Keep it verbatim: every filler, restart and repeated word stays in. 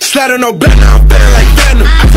Slide on no bed, now I'm feeling like Venom.